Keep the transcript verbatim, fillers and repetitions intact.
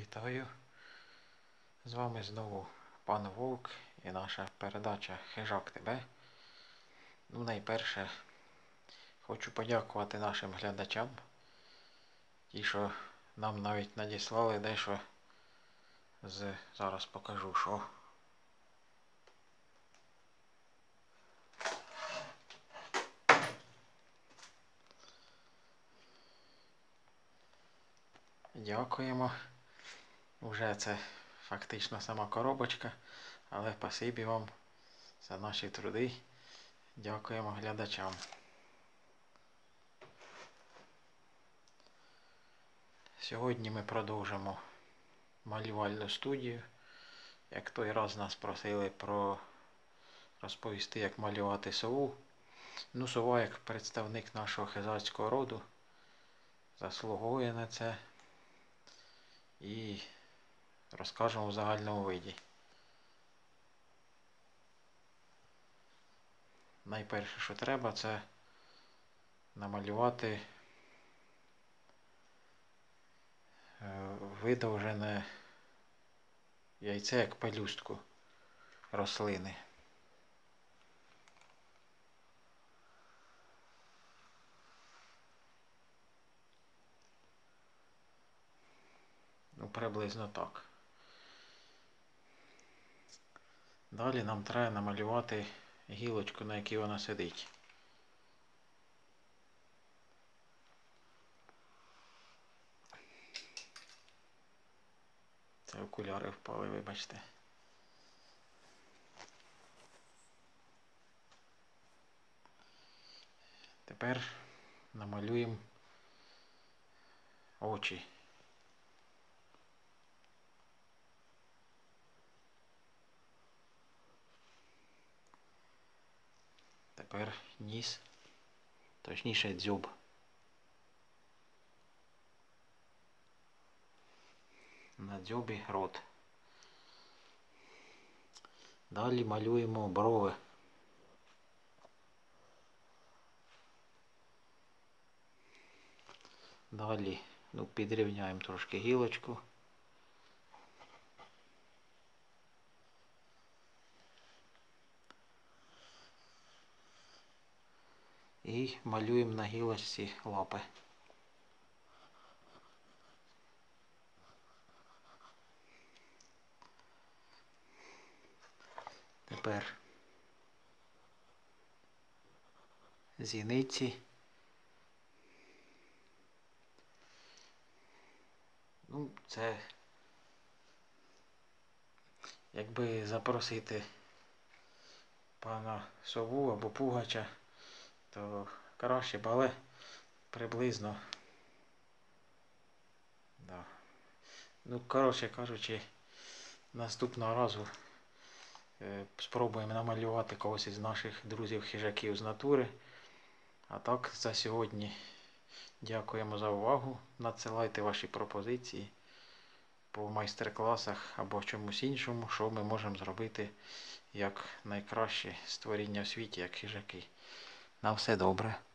Вітаю! З вами знову пан Вовк і наша передача Хижак тебе. Ну, найперше хочу подякувати нашим глядачам. Ті, що нам навіть надіслали дещо з... Зараз покажу, що. Дякуємо. Уже це фактично сама коробочка, але спасибі вам за наші труди. Дякуємо глядачам. Сьогодні ми продовжимо малювальну студію. Як той раз нас просили про розповісти, як малювати сову. Ну, сова, як представник нашого хижацького роду, заслуговує на це. І розкажемо в загальному виді. Найперше, що треба, це намалювати видовжене яйце як пелюстку рослини. Ну, приблизно так. Далі нам треба намалювати гілочку, на якій вона сидить. Це окуляри впали, вибачте. Тепер намалюємо очі. Тепер ніс, точніше дзьоб. На дзьобі рот. Далі малюємо брови. Далі, ну, підрівняємо трошки гілочку. І малюємо на гілочці лапи. Тепер зіниці. Ну, це якби запросити пана сову або пугача, то краще б, але приблизно. Да. Ну, коротше кажучи, наступного разу е, спробуємо намалювати когось із наших друзів-хижаків з натури. А так, за сьогодні дякуємо за увагу. Надсилайте ваші пропозиції по майстер-класах або чомусь іншому, що ми можемо зробити як найкраще створіння в світі, як хижаки. На все добре.